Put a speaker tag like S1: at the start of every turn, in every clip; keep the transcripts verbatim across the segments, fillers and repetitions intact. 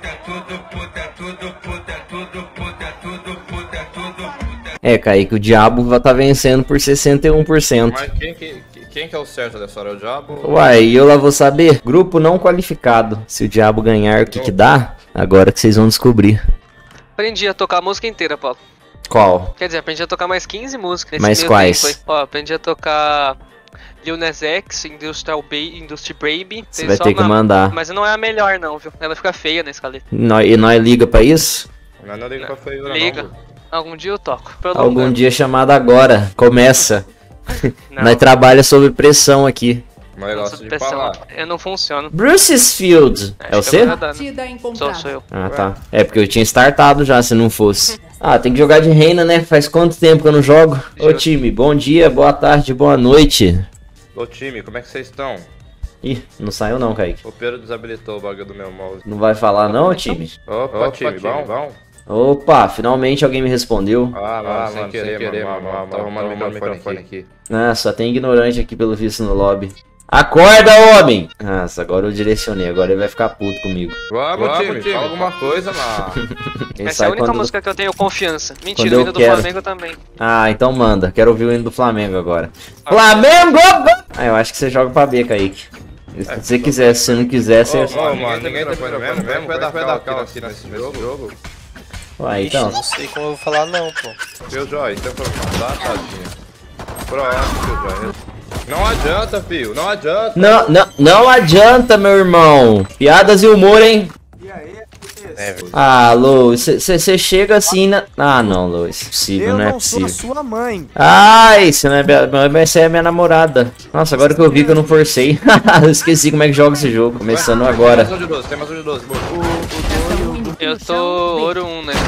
S1: É, Kaique, o diabo tá vencendo por sessenta e um por cento.
S2: Mas quem que, quem que é o certo dessa hora? É o diabo?
S1: Uai, eu lá vou saber. Grupo não qualificado. Se o diabo ganhar, o que que dá? Agora que vocês vão descobrir.
S3: Aprendi a tocar a música inteira, Paulo.
S1: Qual?
S3: Quer dizer, aprendi a tocar mais quinze músicas. Nesse
S1: Mas
S3: meio
S1: quais?
S3: tempo aí. Ó, aprendi a tocar Lil Nas X, Industrial ba Industry Baby.
S1: Você vai ter que
S3: na...
S1: mandar.
S3: Mas não é a melhor não, viu? Ela fica feia na escaleta.
S1: Nós, e nós liga pra isso?
S2: Não, não liga pra feiura,
S3: Liga.
S2: não.
S3: Algum dia eu toco.
S1: Algum dia chamado agora. Começa. Nós trabalha sob pressão aqui.
S2: Mas eu gosto de falar.
S3: Eu não funciono.
S1: Bruce's Field. É você?
S3: Sou, sou eu.
S1: Ah, tá. É porque eu tinha startado já, se não fosse. Ah, tem que jogar de reina, né? Faz quanto tempo que eu não jogo? Ô time, bom dia, boa tarde, boa noite.
S2: Ô time, como é que vocês estão?
S1: Ih, não saiu não, Kaique.
S2: O Pedro desabilitou o bagulho do meu mouse.
S1: Não vai falar não, time?
S2: Opa, Opa time, time, bom? bom?
S1: Opa, finalmente alguém me respondeu.
S2: Ah, mano, ah, sem, mano, querer, sem querer, mano. mano, mano tá arrumando o microfone, microfone aqui. aqui.
S1: Ah, só tem ignorante aqui pelo visto no lobby. Acorda, homem! Nossa, agora eu direcionei, agora ele vai ficar puto comigo.
S2: Vamos, Vamos time, time, fala alguma coisa, mano.
S3: Essa é a única quando... música que eu tenho confiança. Mentira,
S1: eu
S3: o hino do
S1: quero.
S3: Flamengo também.
S1: Ah, então manda. Quero ouvir o hino do Flamengo agora. Flamengo! Ah, eu acho que você joga pra B, Kaique. Se é, você quiser, se você não quiser, você...
S2: Ô, oh, mano, ninguém tá falando mesmo, mesmo, vai dar cal aqui nesse jogo.
S1: Uai, então.
S4: Ixi, não sei como eu vou falar não, pô.
S2: Seu Joy, tem pra mandar, tadinha. Pronto, seu Joy. Não adianta, filho, não adianta.
S1: Não, não, não adianta, meu irmão. Piadas e humor, hein?
S5: E aí,
S4: é,
S1: ah, Lois, você chega assim na... Ah, não, Lois. Possível,
S5: eu
S1: não é
S5: não
S1: possível.
S5: sou a sua mãe.
S1: Ai, você não é minha... Mas você é minha namorada. Nossa, agora que eu vi que eu não forcei. Eu esqueci como é que joga esse jogo. Começando agora.
S2: Tem mais um de doze, tem mais um de doze.
S3: Eu tô ouro um, né,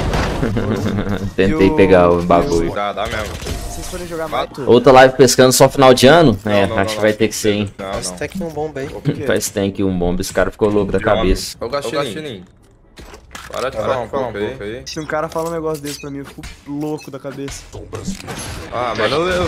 S1: Tentei pegar o bagulho.
S2: Dá, dá mesmo.
S5: Vocês forem jogar mato?
S1: Outra live pescando só final de ano?
S2: Não,
S1: é,
S2: não,
S1: acho
S2: não,
S1: que vai ter que ser, hein?
S2: Não,
S4: Faz
S2: não.
S4: tank um bomba aí.
S1: Faz tank um bomba, esse cara ficou louco da cabeça.
S2: Ô, Gastininho. Para de falar um pouco aí.
S5: Se um cara fala um negócio desse pra mim, eu fico louco da cabeça.
S2: Ah, mano, eu...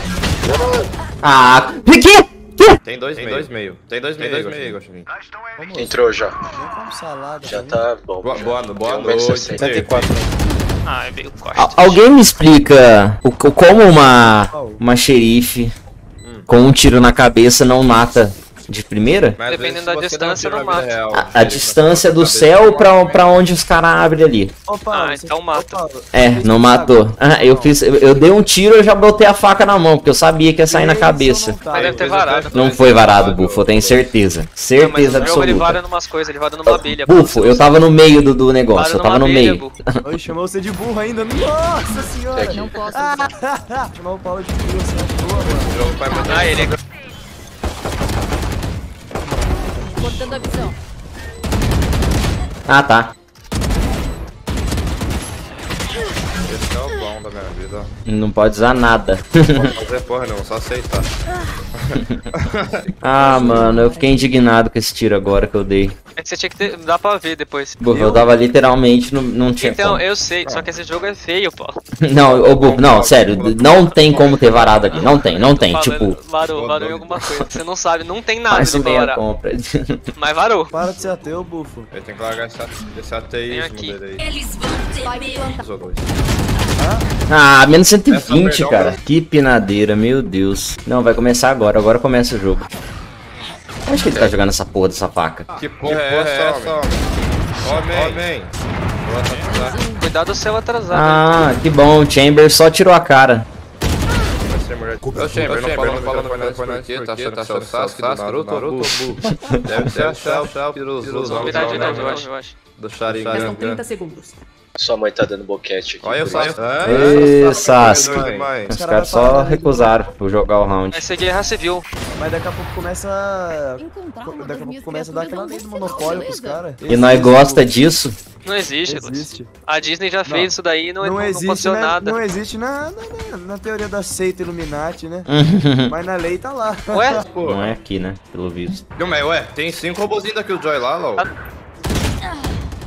S1: Ah, que?
S2: Tem dois meio. Tem dois meio. Tem dois meio, dois meio, Gastininho.
S4: Entrou já.
S5: Nem como salada.
S4: Já tá bom.
S2: Boa, boa, boa
S4: noite.
S2: noite.
S3: Ah, é meio corte.
S1: Al alguém me explica o, como uma, uma xerife com um tiro na cabeça não mata de primeira?
S2: Mas
S3: dependendo da distância, não mata.
S1: A, a distância do céu pra, pra onde os caras abrem ali.
S5: Ô, Paulo,
S3: Ah, então mata.
S1: É, não matou. Ah, eu fiz. Eu, eu dei um tiro e já botei a faca na mão, porque eu sabia que ia sair na cabeça.
S3: Mas deve ter varado.
S1: Não foi varado, Bufo, eu tenho certeza. Certeza
S3: Mas o jogo ele
S1: absoluta.
S3: vara numas coisas, ele vara numa abelha.
S1: Bufo, eu tava no meio do, do negócio, eu tava no meio.
S5: Oi, chamou você de burro ainda. Nossa senhora.
S4: Não
S6: posso.
S5: Chamar o Paulo de burro, você é boa, mano.
S3: Ah, ele é...
S6: Cortando a visão.
S1: Ah, tá.
S2: Esse é o bom da minha vida.
S1: Não pode usar nada.
S2: Não pode fazer porra não, só aceitar.
S1: Ah, mano, eu fiquei indignado com esse tiro agora que eu dei.
S3: É que você tinha que ter... Dá pra ver depois.
S1: Bufo, eu tava literalmente, não, não tinha
S3: Então,
S1: como.
S3: eu sei, só que esse jogo é feio, pô.
S1: Não, ô Bufo, não, sério, não tem como ter varado aqui, não tem, não tem, tipo...
S3: Varou, varou em alguma coisa, você não sabe, não tem nada
S1: Faz
S3: de
S1: um meia
S3: varar.
S1: compra.
S3: Mas varou.
S5: Para de ser ateu, bufo.
S2: Ele tem que largar esse, esse ateísmo
S3: aqui.
S2: dele aí.
S6: Eles vão ter medo.
S2: Os dois.
S1: Ah, menos cento e vinte, cara. Que pinadeira, meu Deus. Não, vai começar agora, agora começa o jogo. Onde que ele tá jogando essa porra dessa faca?
S2: Que porra é essa, homem? Homem, homem.
S3: Cuidado do céu atrasado.
S1: Ah, que bom, o Chamber só tirou a cara.
S2: Ô, Chamber, não fala, não fala, não fala, por quê? Tá achando que é o Sasuke do Naruto ou Naruto? Deve ser achar o piruzão
S3: Verdade, verdade, eu acho, eu acho.
S2: do Sharingan.
S6: Restam trinta segundos.
S4: Sua mãe tá dando boquete aqui.
S2: Olha eu saio.
S1: Ê, Sasuke. Os caras só recusaram por jogar o round.
S3: Vai ser guerra civil.
S5: Mas daqui a pouco começa.
S6: Encontrar uma
S5: Daqui a
S6: das
S5: pouco
S6: minhas
S5: começa a dar aquela lei do monopólio pros caras.
S1: E nós gosta disso.
S3: Não existe, Luiz.
S5: Existe.
S3: A Disney já fez
S5: Não.
S3: isso daí e não,
S5: Não,
S3: não, não
S5: existe,
S3: aconteceu
S5: né?
S3: nada.
S5: Não existe na, na, na teoria da seita Illuminati, né? Mas na lei tá lá.
S3: Ué?
S1: Não é aqui, né? Pelo visto.
S2: Não, mas ué, tem cinco robozinhos daqui o Joy lá, Lau.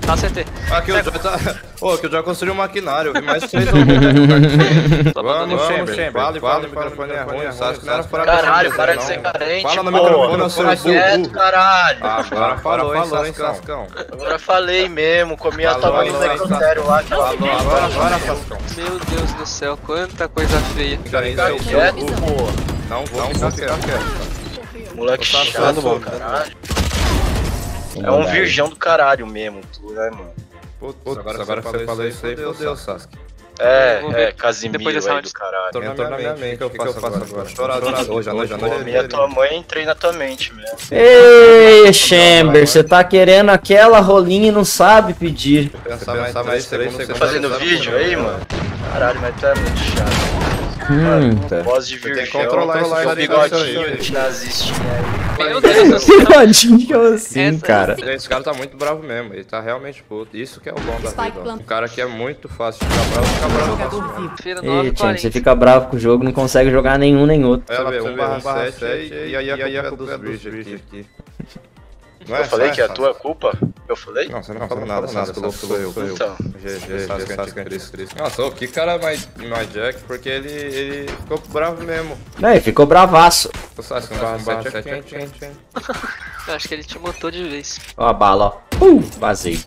S3: Tá C T.
S2: Aqui o Joy tá... Ô, aqui o Joy construiu um maquinário. Vi mais três ou Vamos, vamos, Chamber. Vale, vale, o microfone é ruim. Sabe que não era pra...
S4: Caralho, para de ser carente,
S2: Fala no
S4: pô.
S2: microfone, eu sou o
S4: Quieto, caralho.
S2: Agora falou, hein, Sascão.
S4: Agora falei mesmo, comi a tua mãe no necrotério lá.
S2: Falou, agora, agora, Sascão.
S3: Meu Deus do céu, quanta coisa feia.
S4: Quieto, pô.
S2: Não vou ficar quieto.
S4: Moleque chato, mano, caralho. É um virgão do caralho mesmo, tu, né, mano?
S2: Putz, agora, agora que você falou isso aí, meu Deus, Sasuke.
S4: É, é, Casimiro
S3: Depois dessa
S4: aí
S3: round.
S4: do caralho.
S2: Entrou na minha mente, o que, que eu faço agora? Chorar, chorar, hoje à noite,
S4: Comi a tua mãe e entrei na tua mente mesmo.
S1: Ei, Chamber, você tá querendo aquela rolinha e não sabe pedir.
S2: Pensar mais, mais segundos,
S4: Tá fazendo vídeo aí, mano? Caralho, mas tu é muito chato.
S1: Hum, tá.
S4: Voz de
S2: Tem que
S4: virgão,
S2: controlar isso
S4: seu
S2: aí,
S4: bigodinho
S2: aí.
S4: de nazistinha aí.
S3: Meu Deus do céu.
S1: Bigodinho assim,
S3: Essa-
S1: cara.
S2: Esse cara tá muito bravo mesmo, ele tá realmente puto. Isso que é o bom da
S6: Spike
S2: vida.
S6: plant.
S2: O cara aqui é muito fácil de ficar bravo, fica bravo fácil.
S6: Jogador vivo.
S3: Feira
S1: Ei,
S3: nove
S1: Chamber, você
S3: quarenta.
S1: fica bravo com o jogo, não consegue jogar nenhum nem outro.
S2: É, um barra sete e aí a culpa é dos bridge aqui. Não é,
S4: Eu falei
S2: não
S4: que é a
S2: Sasuke?
S4: tua culpa? Eu falei?
S2: Não, você não falou nada, nada, pelo sou eu, sou eu.
S4: Então.
S2: G G, Sasuke, Cris, Cris. Nossa, ô, que cara mais, mais Jack, porque ele, ele ficou bravo mesmo.
S1: Não, ele ficou bravaço.
S2: O Sasuke um barra sete é quente, quente, quente.
S3: Eu acho que ele te botou de vez.
S1: Ó a bala, ó. Uh, vazei.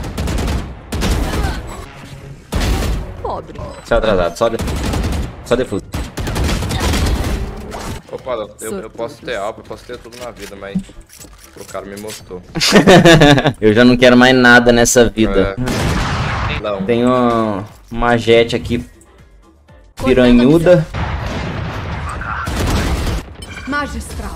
S6: Pobre.
S1: Seu atrasado, só, de... só defuso.
S2: Opa, eu, eu posso ter algo, eu posso ter tudo na vida, mas o cara me mostrou.
S1: Eu já não quero mais nada nessa vida.
S2: É. Não.
S1: Tenho uma jet aqui piranhuda.
S6: Magistral.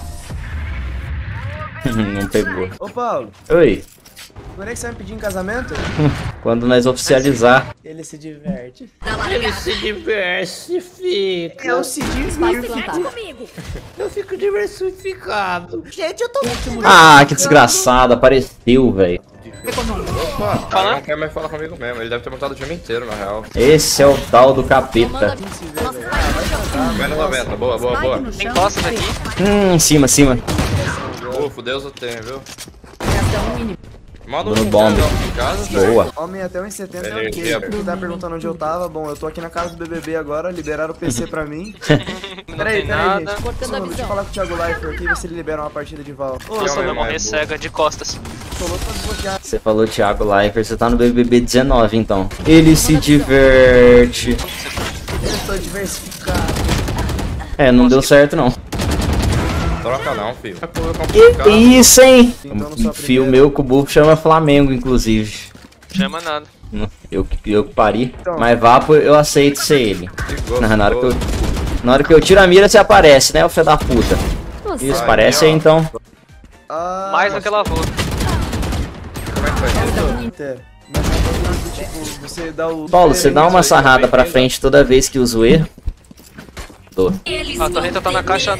S1: Não pegou.
S5: Ô, Paulo,
S1: Oi,
S5: quando é que você vai me pedir em casamento?
S1: quando nós oficializar.
S5: Ele se diverte.
S6: Ele
S5: se diverte, fica. Eu se
S6: Spike
S5: divirto.
S6: plantado.
S5: Eu fico diversificado. Gente, eu tô...
S1: Ah, que desgraçado, apareceu, velho.
S2: Opa, ele não quer mais falar comigo mesmo, ele deve ter montado o time inteiro, na real.
S1: Esse é o tal do capeta.
S2: Menos noventa, boa, boa, boa.
S3: Tem costas aqui.
S1: Hum, em cima, cima.
S2: Ufo, Deus o tem, viu?
S6: Reação
S2: Manda
S1: Dando
S2: um
S1: bomba.
S2: em casa.
S1: Boa.
S5: Homem até uns setenta é
S2: Ele-
S5: ok.
S2: ele-
S5: Tu tá perguntando onde eu tava? Bom, eu tô aqui na casa do B B B agora, liberaram o P C pra mim.
S3: Não
S5: Peraí,
S3: tem
S5: peraí,
S3: nada.
S5: gente.
S6: Cortando
S5: Só,
S6: a
S5: deixa eu
S6: visão.
S5: falar com o Thiago Leifert aqui, ver se ele libera uma partida de Val. Ô,
S3: Eu só
S2: é
S3: vou morrer
S2: mais
S3: cega de costas.
S5: tô louco pra desbloquear.
S1: Você falou Thiago Leifert, você tá no B B B dezenove então. Ele se diverte.
S5: Eu tô diversificado.
S1: É, não deu certo não.
S2: Troca não, filho.
S1: Que isso, hein?
S5: Então não sou a
S1: Fio
S5: primeira.
S1: meu com o Buff chama Flamengo, inclusive.
S3: Chama nada.
S1: Eu, que- eu que pari.
S5: Então.
S1: Mas Vapo eu aceito ser ele.
S2: Ficou,
S1: Na, na hora que eu,
S2: ficou.
S1: na hora que eu tiro a mira, você aparece, né, o filho da puta?
S6: Nossa.
S1: Isso,
S2: Aí,
S1: parece
S2: ó.
S1: aí então.
S5: Ah,
S3: Mais do que lavou.
S2: Como é que faz isso?
S5: até. Mas é um bagulho do tipo, você dá o...
S1: Paulo, você dá uma sarrada pra frente toda vez que usa o E. Dou.
S3: A torreta tá na caixa.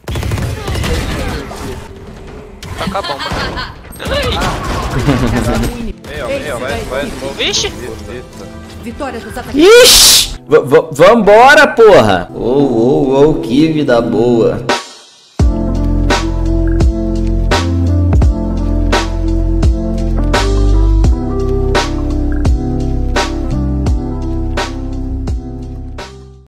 S3: Taca a bomba.
S2: Meio, meio, vai, vai de novo.
S3: Vixe!
S6: Vitória dos atacantes.
S1: Ixi! V- v- vambora, porra! Ô, ô, ô, que vida boa.